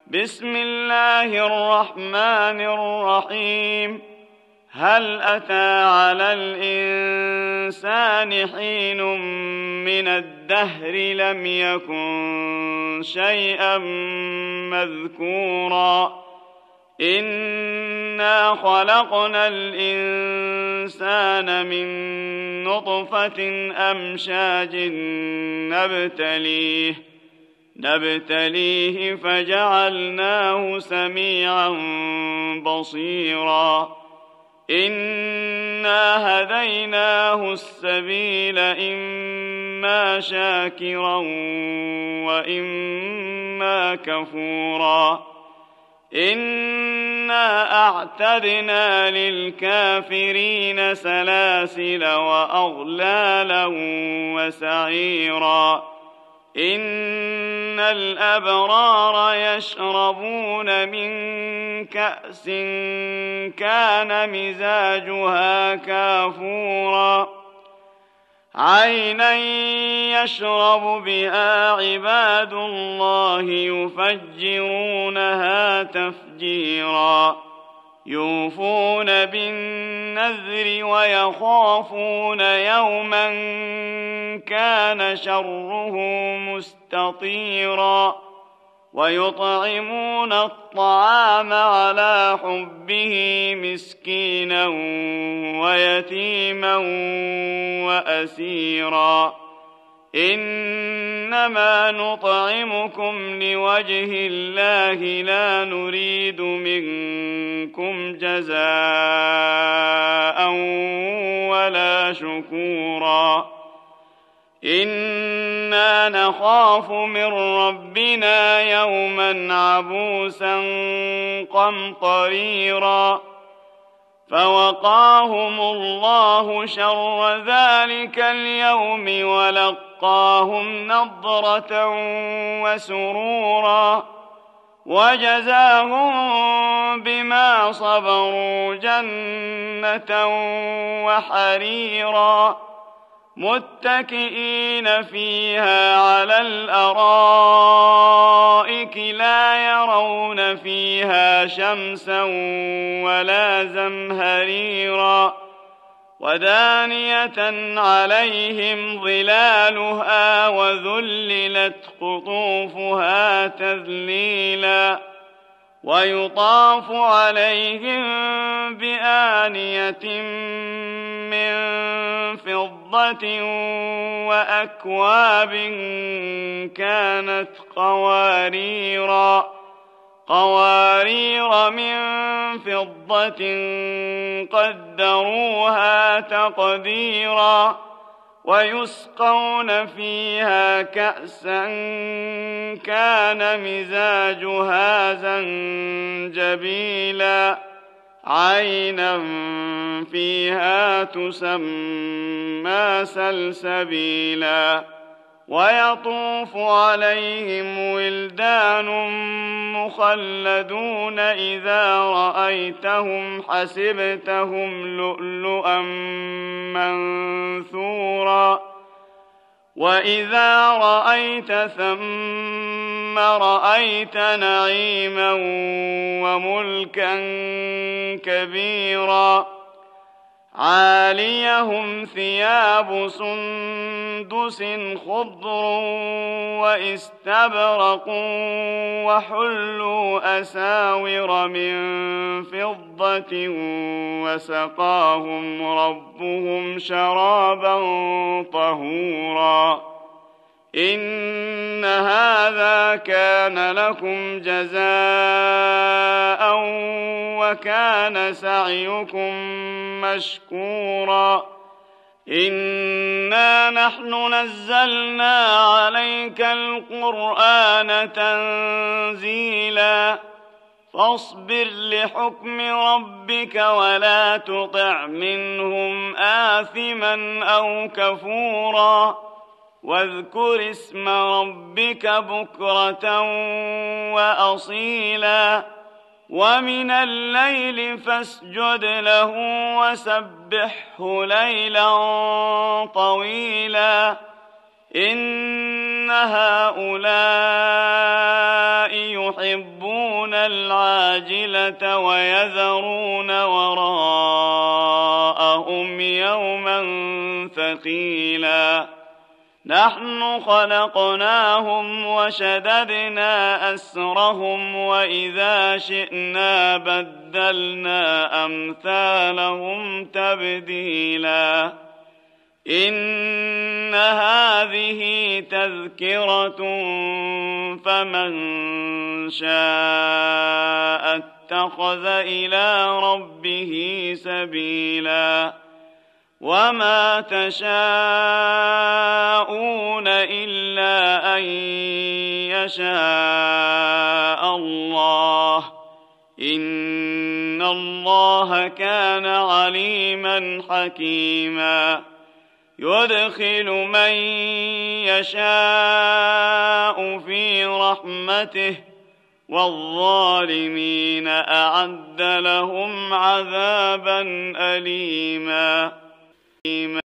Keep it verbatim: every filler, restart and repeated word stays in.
بسم الله الرحمن الرحيم. هل أتى على الإنسان حين من الدهر لم يكن شيئا مذكورا إنا خلقنا الإنسان من نطفة أمشاج نبتليه نبتليه فجعلناه سميعا بصيرا إنا هديناه السبيل إما شاكرا وإما كفورا إنا أعتدنا للكافرين سلاسل وأغلالا وسعيرا إن الأبرار يشربون من كأس كان مزاجها كافورا عينا يشرب بها عباد الله يفجرونها تفجيرا يوفون بالنذر ويخافون يوما كان شره مستطيرا ويطعمون الطعام على حبه مسكينا ويتيما وأسيرا إنما نطعمكم لوجه الله لا نريد منكم جزاء ولا شكورا إنا نخاف من ربنا يوما عبوسا قمطريرا فوقاهم الله شر ذلك اليوم ولقاهم نضرة وسرورا وجزاهم بما صبروا جنة وحريرا متكئين فيها على الأرائك لا يرون فيها شمسا ولا زمهريرا ودانية عليهم ظلالها وذللت قطوفها تذليلا ويطاف عليهم بآنية من فضة وأكواب كانت قواريرا قوارير من فضة قدروها تقديرا ويسقون فيها كأسا كان مزاجها زنجبيلا عينا فيها تسمى سلسبيلا ويطوف عليهم ولدان مخلدون إذا رأيتهم حسبتهم لؤلؤا منثورا وإذا رأيت ثم رأيت نعيما وملكا كبيرا عاليهم ثياب سندس خضر واستبرق وحلوا أساور من فضة وسقاهم ربهم شرابا طهورا إن هذا كان لكم جزاء وكان سعيكم مشكورا إنا نحن نزلنا عليك القرآن تنزيلا فاصبر لحكم ربك ولا تطع منهم آثما أو كفورا واذكر اسم ربك بكرة وأصيلا ومن الليل فاسجد له وسبحه ليلا طويلا إن هؤلاء يحبون العاجلة ويذرون وراءهم يوما ثقيلا نحن خلقناهم وشددنا أسرهم وإذا شئنا بدلنا أمثالهم تبديلا إن هذه تذكرة فمن شاء اتخذ إلى ربه سبيلا وما تشاءون إلا أن يشاء الله إن الله كان عليما حكيما يدخل من يشاء في رحمته والظالمين أعد لهم عذابا أليما